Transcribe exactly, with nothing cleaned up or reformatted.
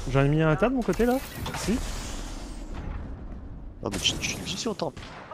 J'en ai mis un tas de mon côté là. Si. Non mais tu tu nous dis si on tente.